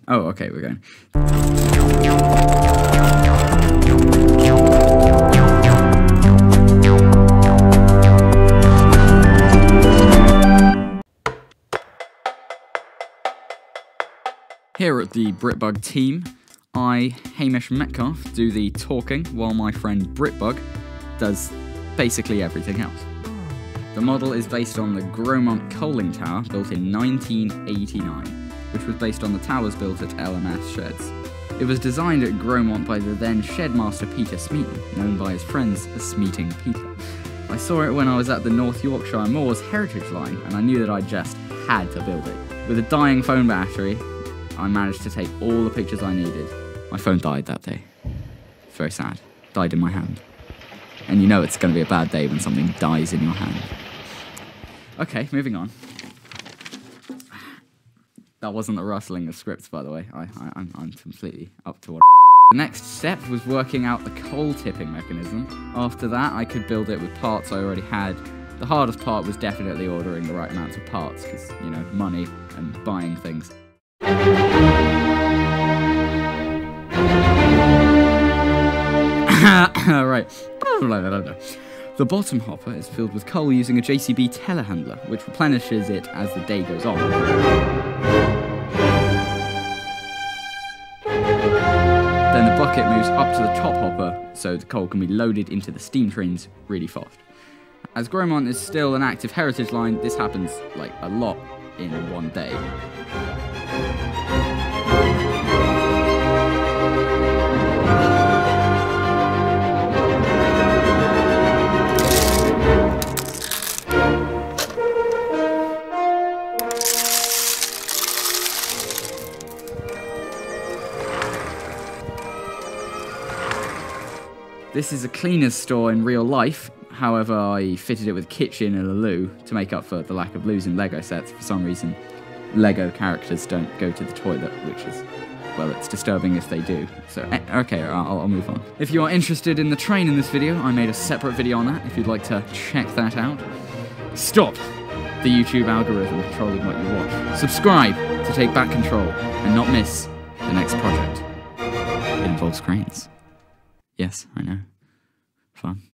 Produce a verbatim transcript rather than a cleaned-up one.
Oh, okay, we're going. Here at the Britbug team, I, Hamish Metcalf, do the talking while my friend Britbug does basically everything else. The model is based on the Grosmont coaling tower built in nineteen eighty-nine, which was based on the towers built at L M S Sheds. It was designed at Grosmont by the then Shedmaster Peter Smeaton, known by his friends as Smeating Peter. I saw it when I was at the North Yorkshire Moors Heritage Line, and I knew that I just had to build it. With a dying phone battery, I managed to take all the pictures I needed. My phone died that day. It's very sad. Died in my hand. And you know it's going to be a bad day when something dies in your hand. Okay, moving on. That wasn't the rustling of scripts, by the way. I, I, I'm, I'm completely up to what. The next step was working out the coal tipping mechanism. After that, I could build it with parts I already had. The hardest part was definitely ordering the right amounts of parts, because, you know, money and buying things. Right. The bottom hopper is filled with coal using a J C B telehandler, which replenishes it as the day goes on. Then the bucket moves up to the top hopper, so the coal can be loaded into the steam trains really fast. As Grosmont is still an active heritage line, this happens, like, a lot in one day. This is a cleaner's store in real life, however I fitted it with a kitchen and a loo to make up for the lack of loos in Lego sets. For some reason, Lego characters don't go to the toilet, which is, well, it's disturbing if they do. So, okay, I'll, I'll move on. If you are interested in the train in this video, I made a separate video on that, if you'd like to check that out. Stop the YouTube algorithm controlling what you watch. Subscribe to take back control and not miss the next project. It involves cranes. Yes, I know. Fun.